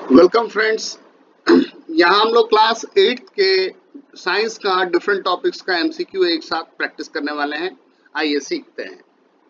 Welcome friends. यहाँ हम लोग क्लास 8 के साइंस का डिफरेंट टॉपिक्स का एमसीक्यू एक साथ प्रैक्टिस करने वाले हैं। आइए सीखते हैं।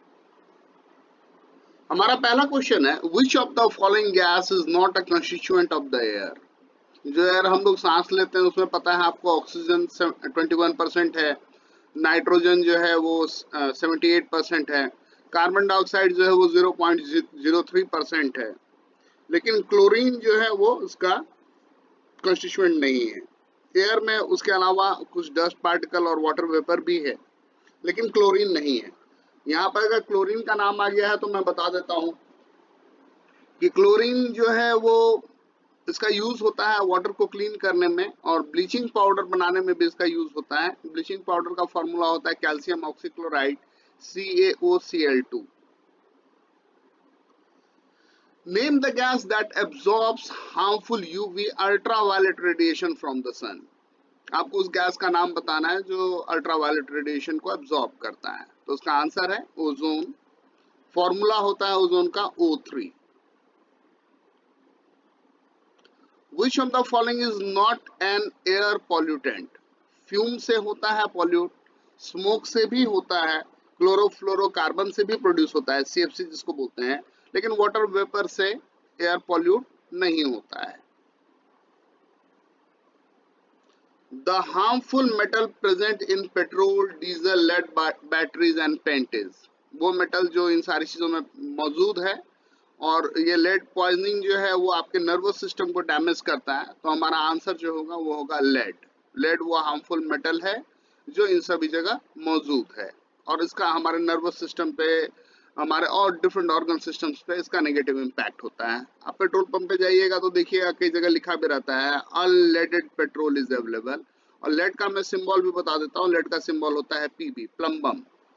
हमारा पहला क्वेश्चन है, which of the following gas is not a constituent of the air. जो एयर हम लोग सांस लेते हैं उसमें पता है आपको ऑक्सीजन 21% है, नाइट्रोजन जो है वो 78% है, कार्बन डाइऑक्साइड जो है वो 0.03% है, लेकिन क्लोरीन जो है वो उसका कंस्टिट्यूएंट नहीं है। एयर में उसके अलावा कुछ डस्ट पार्टिकल और वाटर वेपर भी है, लेकिन क्लोरीन नहीं है। यहाँ पर अगर क्लोरीन का नाम आ गया है तो मैं बता देता हूँ कि क्लोरीन जो है वो इसका यूज होता है वाटर को क्लीन करने में, और ब्लीचिंग पाउडर बनाने में भी इसका यूज होता है। ब्लीचिंग पाउडर का फॉर्मूला होता है calcium oxychloride CaOCl2। Name the gas that absorbs harmful UV ultraviolet radiation from the sun। आपको उस गैस का नाम बताना है जो अल्ट्रावायलेट रेडिएशन को एब्जॉर्ब करता है। तो उसका आंसर है ओजोन। फॉर्मूला होता है ओजोन का O3। Which of the following is not an air pollutant. Fume से होता है पॉल्यूट, स्मोक से भी होता है, क्लोरोफ्लोरोकार्बन से भी प्रोड्यूस होता है, CFC जिसको बोलते हैं, लेकिन वाटर वेपर से एयर पॉल्यूट नहीं होता है। The harmful metal present in petrol, diesel, lead batteries and paint is। वो मेटल जो इन सारी चीजों में मौजूद है, और ये लेड पॉइजनिंग जो है वो आपके नर्वस सिस्टम को डैमेज करता है। तो हमारा आंसर जो होगा वो होगा लेड। लेड वो हार्मफुल मेटल है जो इन सभी जगह मौजूद है, और इसका हमारे नर्वस सिस्टम पे, हमारे और डिफरेंट ऑर्गन सिस्टम्स पे इसका नेगेटिव इम्पैक्ट होता है। आप पेट्रोल पंप पे जाइएगा तो देखिएगा कई जगह लिखा भी रहता है अनलेडेड पेट्रोल इज अवेलेबल। और लेड का मैं सिंबल भी बता देता हूँ। लेड का सिंबल होता है PB, plumbum.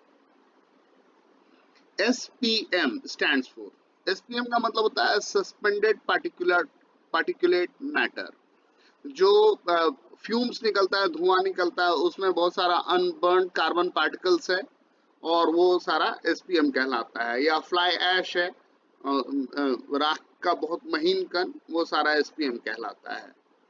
SPM stands for, SPM का मतलब होता है सस्पेंडेड पार्टिकुलेट मैटर। जो फ्यूम्स निकलता है, धुआं निकलता है, उसमें बहुत सारा अनबर्न कार्बन पार्टिकल्स है, और वो सारा SPM कहलाता है। या फ्लाई ऐश है, राख का बहुत महीन कण, वो सारा SPM कहलाता है।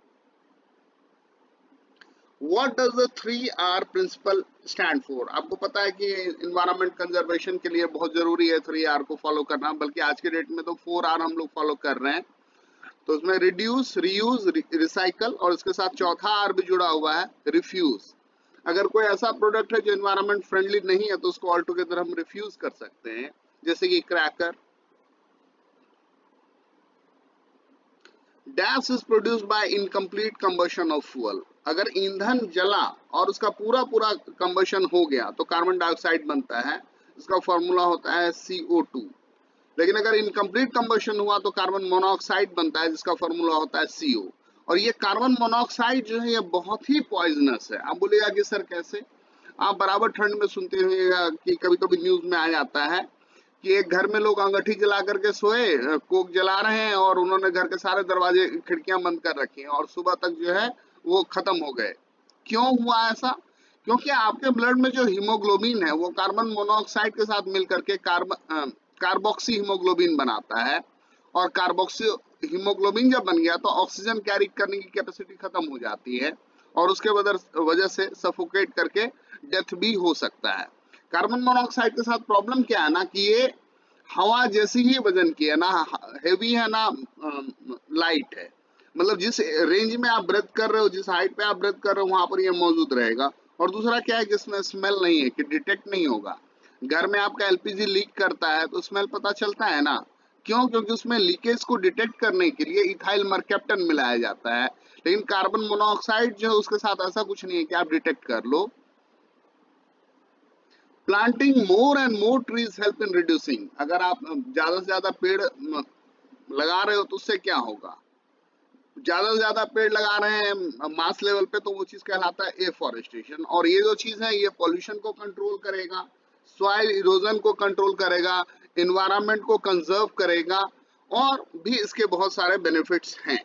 What does the 3R principle stand for. आपको पता है कि इन्वायरमेंट कंजर्वेशन के लिए बहुत जरूरी है 3R को फॉलो करना, बल्कि आज के डेट में तो 4R हम लोग फॉलो कर रहे हैं। तो उसमें रिड्यूस, रीयूज, रिसाइकल, और इसके साथ चौथा R भी जुड़ा हुआ है, रिफ्यूज। अगर कोई ऐसा प्रोडक्ट है जो इन्वायरमेंट फ्रेंडली नहीं है तो उसको ऑल टुगेदर हम रिफ्यूज कर सकते हैं, जैसे कि cracker. Dash is produced by incomplete combustion of fuel. अगर ईंधन जला और उसका पूरा पूरा कंबशन हो गया तो कार्बन डाइऑक्साइड बनता है, इसका फॉर्मूला होता है CO2। लेकिन अगर इनकम्प्लीट कंबशन हुआ तो कार्बन मोनोऑक्साइड बनता है, जिसका फॉर्मूला होता है CO। और ये कार्बन मोनोऑक्साइड जो है ये बहुत ही पॉइजनस है। आप बोलिएगा कि सर कैसे। आप बराबर ठंड में सुनते हुए कि कभी कभी न्यूज में आ जाता है कि एक घर में लोग अंगीठी जला करके सोए, कोक जला रहे हैं, और उन्होंने घर के सारे दरवाजे खिड़कियां बंद कर रखी हैं, और सुबह तक जो है वो खत्म हो गए। क्यों हुआ ऐसा? क्योंकि आपके ब्लड में जो हीमोग्लोबिन है वो कार्बन मोनोऑक्साइड के साथ मिलकर के कार्बोक्सी हीमोग्लोबिन बनाता है, और कार्बोक्सी हीमोग्लोबिन जब बन गया तो ऑक्सीजन कैरी करने की कैपेसिटी खत्म हो जाती है, और उसके वजह से सफोकेट करके डेथ भी हो सकता है। कार्बन मोनोऑक्साइड के साथ प्रॉब्लम क्या है ना, कि ये हवा जैसी ही वजन की है, ना हेवी है ना लाइट है। मतलब जिस रेंज में आप ब्रेथ कर रहे हो, जिस हाइट पे आप ब्रेथ कर रहे हो, वहां पर ये मौजूद रहेगा। और दूसरा क्या है कि इसमें स्मेल नहीं है, कि डिटेक्ट नहीं होगा। घर में आपका LPG लीक करता है तो स्मेल पता चलता है ना। क्यों? क्योंकि उसमें लीकेज को डिटेक्ट करने के लिए इथाइल मरकैप्टन मिलाया जाता है। लेकिन कार्बन मोनोऑक्साइड जो है उसके साथ ऐसा कुछ नहीं है कि आप डिटेक्ट कर लो। Planting more and more trees help in reducing. अगर आप ज्यादा से ज्यादा पेड़ लगा रहे हो तो उससे क्या होगा? ज्यादा से ज्यादा पेड़ लगा रहे हैं मास लेवल पे तो वो चीज कहलाता है एफॉरेस्टेशन। और ये जो चीज है ये पॉल्यूशन को कंट्रोल करेगा, सॉइल इरोजन को कंट्रोल करेगा, इन्वायरमेंट को कंजर्व करेगा, और भी इसके बहुत सारे बेनिफिट्स हैं।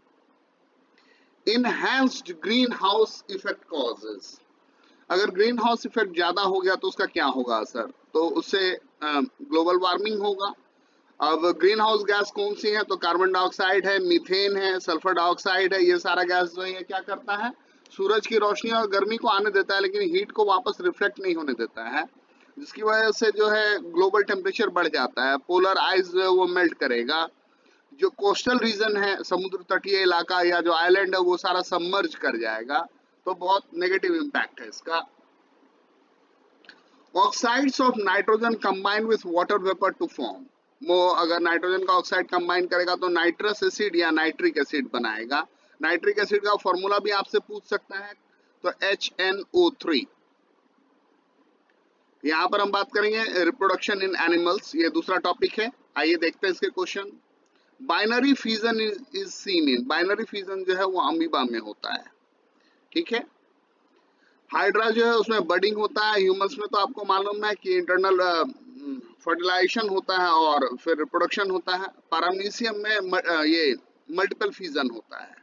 Enhanced greenhouse effect causes. अगर ग्रीन हाउस इफेक्ट ज्यादा हो गया तो उसका क्या होगा असर? तो उससे ग्लोबल वार्मिंग होगा, अब ग्रीन हाउस गैस कौन सी है, तो कार्बन डाइऑक्साइड है, मीथेन है, सल्फर डाइऑक्साइड है। ये सारा गैस जो है ये क्या करता है, सूरज की रोशनी और गर्मी को आने देता है लेकिन हीट को वापस रिफ्लेक्ट नहीं होने देता है, जिसकी वजह से जो है ग्लोबल टेम्परेचर बढ़ जाता है, पोलर आइस जो है वो मेल्ट करेगा, जो कोस्टल रीजन है समुद्र तटीय इलाका या जो आइलैंड है वो सारा सबमर्ज कर जाएगा। तो बहुत नेगेटिव इम्पैक्ट है इसका। Oxides of nitrogen combine with water vapour to form, वो अगर नाइट्रोजन का ऑक्साइड कंबाइन करेगा तो नाइट्रस एसिड या नाइट्रिक एसिड बनाएगा। नाइट्रिक एसिड का फॉर्मूला भी आपसे पूछ सकता है, तो HNO3। यहाँ पर हम बात करेंगे रिप्रोडक्शन इन एनिमल्स, ये दूसरा टॉपिक है। आइए देखते हैं इसके question. Binary fusion is seen in, binary fusion जो है वो अमीबा में होता है, ठीक है। हाइड्रा जो है उसमें बडिंग होता है, ह्यूमंस में तो आपको मालूम है कि इंटरनल फर्टिलाइजेशन होता है और फिर रिप्रोडक्शन होता है। पैरामीशियम में ये मल्टीपल फ्यूजन होता है।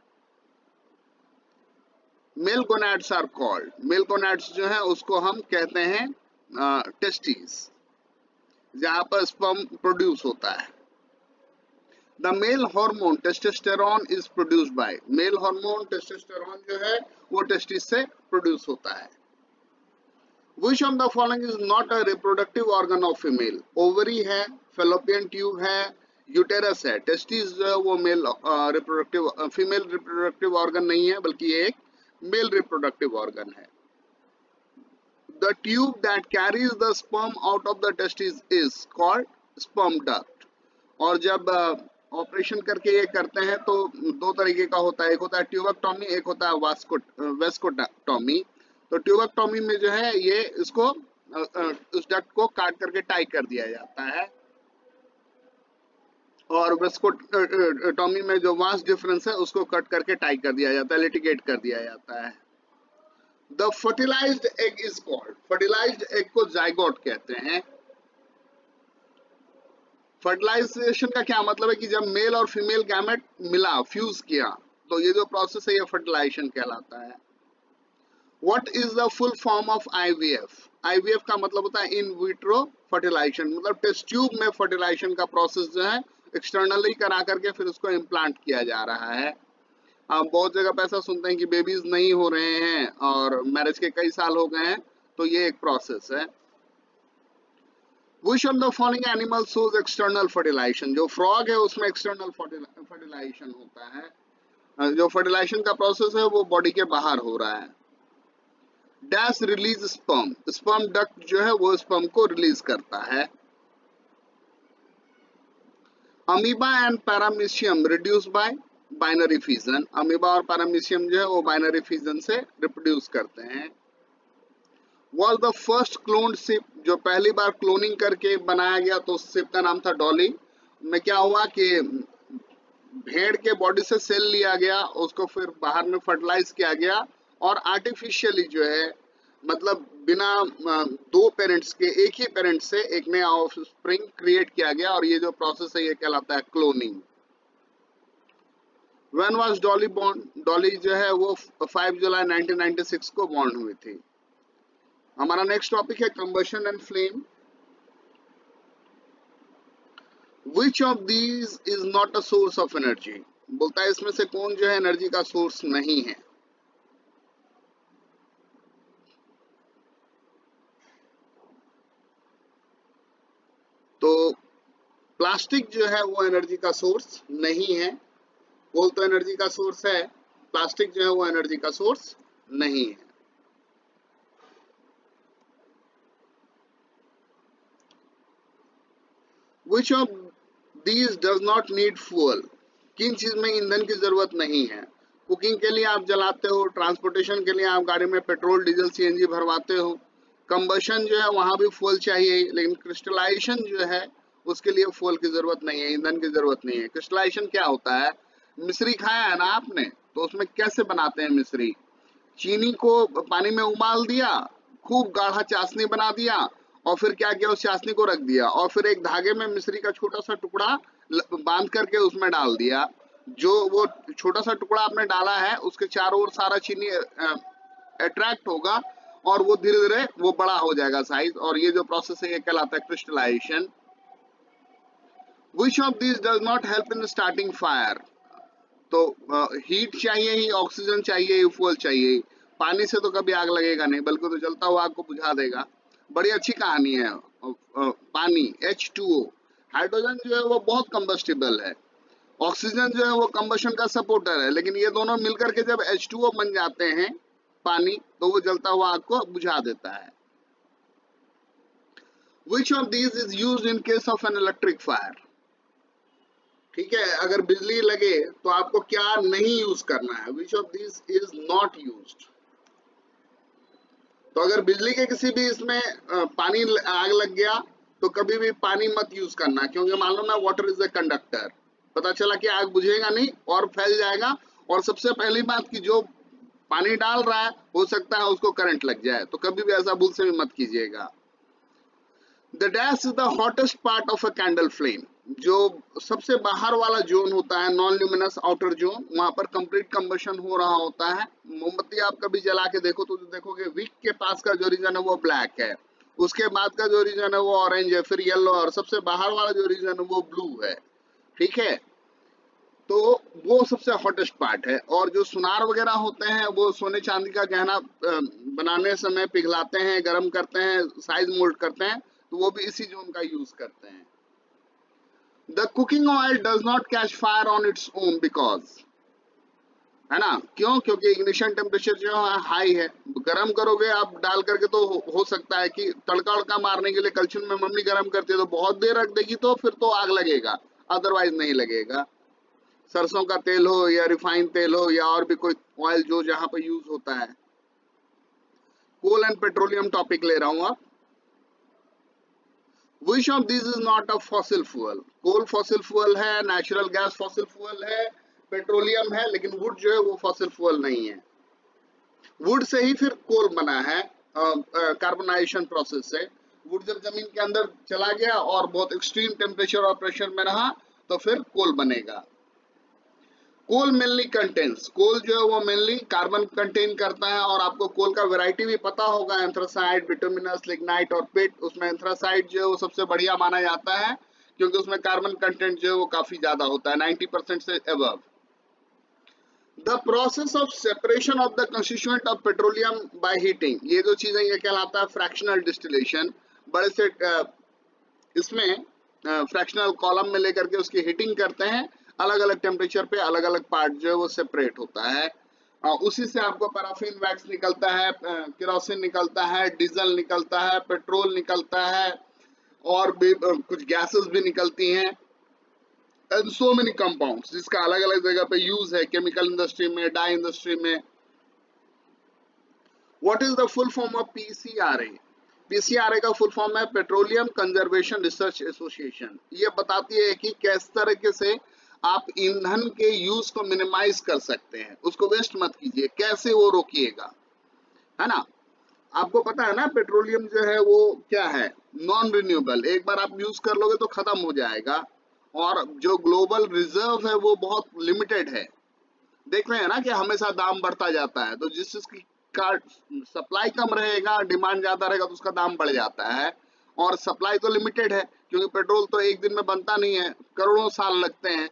Male gonads are called, male gonads जो है उसको हम कहते हैं टेस्टिस, जहां पर स्पर्म प्रोड्यूस होता है। The male hormone testosterone is produced by, male hormone testosterone जो है वो टेस्टिस से प्रोड्यूस होता है। Which of the following is not a reproductive organ of female? Ovary है, फेलोपियन ट्यूब है, यूटेरस है। टेस्टिस जो है वो male reproductive, female reproductive organ नहीं है बल्कि ये एक मेल रिप्रोडक्टिव ऑर्गन है। The tube that carries the sperm out of the testis is called sperm duct। और जब ऑपरेशन करके ये करते हैं तो दो तरीके का होता है, एक होता है ट्यूबेक्टोमी, एक होता है वेस्कोटोमी। तो ट्यूबेक्टोमी में जो है ये इसको उस डक्ट को काट करके टाई कर दिया जाता है, और वेस्कोटोमी में जो वास्ट डिफरेंस है उसको कट करके टाई कर दिया जाता है, लिटिगेट कर दिया जाता है। The fertilised egg is called, fertilised egg को जाइगोट कहते हैं। फर्टिलाइजेशन का क्या मतलब है कि जब मेल और फीमेल गैमेट मिला, फ्यूज किया, तो ये जो प्रोसेस है ये फर्टिलाइजेशन कहलाता है। What is the full form of IVF? IVF का मतलब होता है इन विट्रो फर्टिलाइजेशन, मतलब टेस्ट ट्यूब में फर्टिलाइजेशन का प्रोसेस जो है एक्सटर्नली करा करके फिर उसको इम्प्लांट किया जा रहा है। आप बहुत जगह पे ऐसा सुनते हैं कि बेबीज नहीं हो रहे हैं और मैरिज के कई साल हो गए हैं, तो ये एक प्रोसेस है। Which of the following animal shows external fertilization? जो फ्रॉग है उसमें एक्सटर्नल फर्टिलाइजेशन होता है, जो फर्टिलाइजेशन का प्रोसेस है वो बॉडी के बाहर हो रहा है। Dash release sperm, sperm duct जो है वो स्पर्म को रिलीज करता है। Amoeba and paramecium reduce by binary fusion, amoeba और पैरामीशियम जो है वो बाइनरी फ्यूजन से रिप्रोड्यूस करते हैं। Was the first cloned ship, जो पहली बार क्लोनिंग करके बनाया गया तो उस शिप का नाम था डॉली। में क्या हुआ कि भेड़ के बॉडी से सेल लिया गया, उसको फिर बाहर में फर्टिलाइज किया गया और आर्टिफिशियली जो है मतलब बिना दो पेरेंट्स के एक ही पेरेंट से एक नया ऑफस्प्रिंग क्रिएट किया गया, और ये जो प्रोसेस है ये कहलाता है cloning. When was Dolly born? Dolly जो है वो 5 जुलाई 1996 को बॉर्न हुई थी। हमारा नेक्स्ट टॉपिक है combustion and flame. Which of these is not a source of energy? बोलता है इसमें से कौन जो है एनर्जी का सोर्स नहीं है। तो प्लास्टिक जो है वो एनर्जी का सोर्स नहीं है। कोल तो एनर्जी का सोर्स है, प्लास्टिक जो है वो एनर्जी का सोर्स नहीं है। Which of these does not need fuel? किन चीज में ईंधन की जरूरत नहीं है? कुकिंग के लिए आप जलाते हो, ट्रांसपोर्टेशन के लिए आप गाड़ी में पेट्रोल डीजल सीएनजी भरवाते हो, कंबशन जो है वहां भी फ्यूल चाहिए, लेकिन क्रिस्टलाइजेशन जो है उसके लिए फ्यूल की जरूरत नहीं है, ईंधन की जरूरत नहीं है। क्रिस्टलाइजेशन क्या होता है? मिश्री खाया है ना आपने, तो उसमें कैसे बनाते हैं मिश्री? चीनी को पानी में उबाल दिया, खूब गाढ़ा चाशनी बना दिया, और फिर क्या किया, उस चाशनी को रख दिया और फिर एक धागे में मिश्री का छोटा सा टुकड़ा बांध करके उसमें डाल दिया। जो वो छोटा सा टुकड़ा आपने डाला है उसके चारों ओर सारा चीनी अट्रैक्ट होगा और वो धीरे धीरे वो बड़ा हो जाएगा साइज, और ये जो प्रोसेस है ये कहलाता है crystallisation. Which of this does not help in starting fire? तो हीट चाहिए ही, ऑक्सीजन चाहिए ही, फ्यूल चाहिए ही। पानी से तो कभी आग लगेगा नहीं, बल्कि तो जलता हुआ आग को बुझा देगा। बड़ी अच्छी कहानी है। पानी H2O, हाइड्रोजन जो है वो बहुत कंबस्टिबल है, ऑक्सीजन जो है वो कंबशन का सपोर्टर है, लेकिन ये दोनों मिलकर के जब H2O बन जाते हैं पानी, तो वो जलता हुआ आग को बुझा देता है। Which of these is used in case of an electric fire? ठीक है, अगर बिजली लगे तो आपको क्या नहीं यूज करना है? Which of these is not used? तो अगर बिजली के किसी भी इसमें पानी आग लग गया तो कभी भी पानी मत यूज करना, क्योंकि मालूम है वाटर इज ए कंडक्टर। पता चला कि आग बुझेगा नहीं और फैल जाएगा, और सबसे पहली बात कि जो पानी डाल रहा है हो सकता है उसको करंट लग जाए, तो कभी भी ऐसा भूल से भी मत कीजिएगा। The dash is the hottest part of a candle flame. जो सबसे बाहर वाला जोन होता है, नॉन ल्यूमिनस आउटर जोन, वहां पर कंप्लीट कंबशन हो रहा होता है। मोमबत्ती आप कभी जला के देखो तो देखोगे विक के पास का जो रीजन है वो ब्लैक है, उसके बाद का जो रीजन है वो ऑरेंज है, फिर येलो, और सबसे बाहर वाला जो रीजन है वो ब्लू है। ठीक है, तो वो सबसे हॉटेस्ट पार्ट है। और जो सुनार वगैरह होते हैं वो सोने चांदी का गहना बनाने समय पिघलाते हैं, गर्म करते हैं, साइज मोल्ड करते हैं, तो वो भी इसी जोन का यूज करते हैं। The cooking oil does not catch fire on its own because, है ना, क्यों? क्योंकि इग्निशन टेम्परेचर जो है हाई है। गर्म करोगे आप डाल करके तो हो सकता है कि तड़का उड़का मारने के लिए कलछुल में मम्मी गर्म करती है तो बहुत देर रख देगी तो फिर तो आग लगेगा, अदरवाइज नहीं लगेगा। सरसों का तेल हो या रिफाइंड तेल हो या और भी कोई ऑयल जो जहां पर यूज होता है। कोल एंड पेट्रोलियम टॉपिक ले रहा हूं आप। Which of these is not a fossil fuel? Coal fossil fuel है, नेचुरल गैस फॉसिल फ्यूल है, पेट्रोलियम है, लेकिन वुड जो है वो फॉसिल फ्यूल नहीं है। वुड से ही फिर कोल बना है कार्बनाइजेशन प्रोसेस से। वुड जब जमीन के अंदर चला गया और बहुत एक्सट्रीम टेम्परेचर और प्रेशर में रहा तो फिर कोल बनेगा। कोल मेनली कंटेन्स, कोल जो है वो मेनली कार्बन कंटेन करता है, और आपको कोल का वैरायटी भी पता होगा, एंथ्रासाइड, बिटुमिनस, लिग्नाइट और पिट। उसमें एंथ्रासाइड जो है वो सबसे बढ़िया माना जाता है क्योंकि उसमें कार्बन कंटेंट जो है वो काफी ज्यादा होता है, 90% से above. The process of separation of the constituent of petroleum by heating, ये जो चीज है ये कहलाता है फ्रैक्शनल डिस्टिलेशन। बड़े से इसमें फ्रैक्शनल कॉलम में लेकर के उसकी हीटिंग करते हैं, अलग अलग टेम्परेचर पे अलग अलग पार्ट जो है वो सेपरेट होता है। उसी से आपको पैराफिन वैक्स निकलता है, केरोसिन निकलता है, डीजल निकलता है, पेट्रोल निकलता है, और भी कुछ गैसेस भी निकलती हैं, एंड सो मेनी कंपाउंड्स जिसका अलग अलग जगह पे यूज है, केमिकल इंडस्ट्री में, डाई इंडस्ट्री में। What is the full form of PCRA? PCRA का फुल फॉर्म है पेट्रोलियम कंजर्वेशन रिसर्च एसोसिएशन। ये बताती है कि किस तरीके से आप ईंधन के यूज को मिनिमाइज कर सकते हैं, उसको वेस्ट मत कीजिए, कैसे वो रोकिएगा, है ना। आपको पता है ना पेट्रोलियम जो है वो क्या है, नॉन रिन्यूएबल, एक बार आप यूज कर लोगे तो खत्म हो जाएगा, और जो ग्लोबल रिजर्व है वो बहुत लिमिटेड है। देख रहे हैं ना कि हमेशा दाम बढ़ता जाता है, तो जिस चीज का सप्लाई कम रहेगा, डिमांड ज्यादा रहेगा तो उसका दाम बढ़ जाता है, और सप्लाई तो लिमिटेड है क्योंकि पेट्रोल तो एक दिन में बनता नहीं है, करोड़ों साल लगते हैं।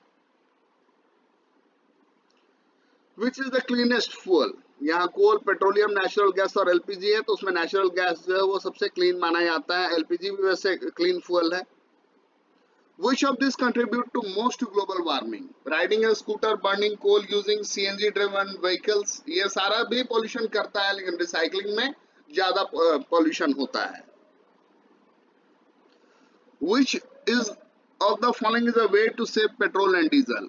Which is the cleanest fuel? यहाँ कोल, पेट्रोलियम, नेचुरल गैस और LPG है, तो उसमें नेचुरल गैस जो है वो सबसे क्लीन माना जाता है, LPG भी वैसे क्लीन फ्यूल है। Which of these contribute to most to global warming? Riding a scooter, burning coal, using CNG driven vehicles, ये सारा भी पोल्यूशन करता है, लेकिन रिसाइकलिंग में ज्यादा पोल्यूशन होता है। Which is of the following is a way to save petrol and diesel?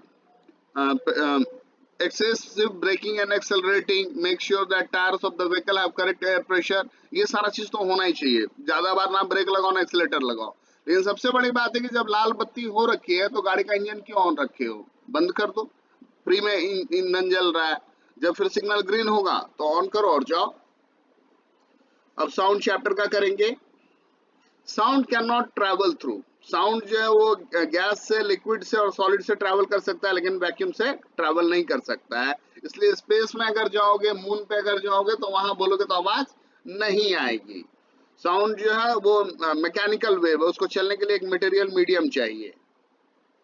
Excessive braking and accelerating, make sure that tires of the vehicle have correct air pressure, ये सारा चीज तो होना ही चाहिए। ज्यादा बार ना ब्रेक लगाओ ना एक्सीलेटर लगाओ, लेकिन सबसे बड़ी बात है कि जब लाल बत्ती हो रखी है तो गाड़ी का इंजन क्यों ऑन रखे हो, बंद कर दो, फ्री में ईंधन जल रहा है। जब फिर सिग्नल ग्रीन होगा तो ऑन करो और जाओ। अब साउंड चैप्टर का करेंगे। Sound can not travel through, sound जो है वो गैस से, लिक्विड से और सॉलिड से ट्रैवल कर सकता है, लेकिन वैक्यूम से ट्रैवल नहीं कर सकता है। इसलिए स्पेस में अगर जाओगे, मून पे अगर जाओगे तो वहां बोलोगे तो आवाज नहीं आएगी। साउंड जो है वो मैकेनिकल वेव है, उसको चलने के लिए एक मटेरियल मीडियम चाहिए।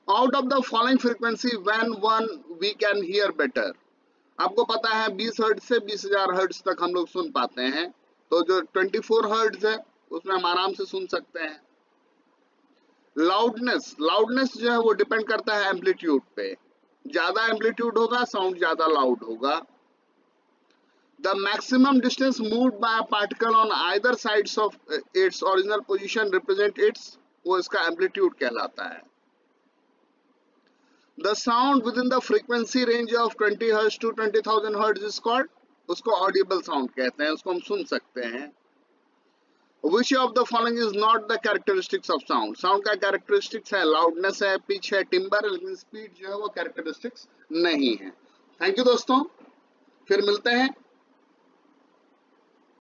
Out of the following frequency when one we can hear better. आपको पता है 20 हर्ट्ज से 20,000 हर्ट्ज तक हम लोग सुन पाते हैं, तो जो 24 हर्ट्ज है उसमें हम आराम से सुन सकते हैं। लाउडनेस, लाउडनेस जो है वो डिपेंड करता है एम्पलीट्यूड पे, ज्यादा एम्पलीट्यूड होगा साउंड ज्यादा लाउड होगा। The maximum distance moved by a particle on either sides of its original position represent its, वो इसका एम्पलीट्यूड कहलाता है। The sound within the frequency range of 20 hertz to 20,000 hertz is called, उसको audible sound कहते हैं, उसको हम सुन सकते हैं। Which of the following is not the characteristics of sound? Sound का कैरेक्टरिस्टिक्स है लाउडनेस है, पिच है, टिम्बर, लेकिन स्पीड जो है वो कैरेक्टरिस्टिक्स नहीं है। थैंक यू दोस्तों, फिर मिलते हैं।